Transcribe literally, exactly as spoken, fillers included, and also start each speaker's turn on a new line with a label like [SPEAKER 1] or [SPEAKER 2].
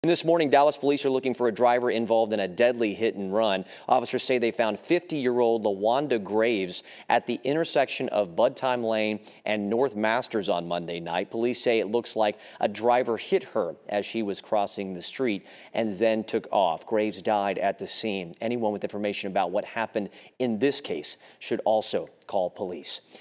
[SPEAKER 1] And this morning, Dallas police are looking for a driver involved in a deadly hit and run. Officers say they found fifty-year-old LaWanda Graves at the intersection of Budtime Lane and North Masters on Monday night. Police say it looks like a driver hit her as she was crossing the street and then took off. Graves died at the scene. Anyone with information about what happened in this case should also call police.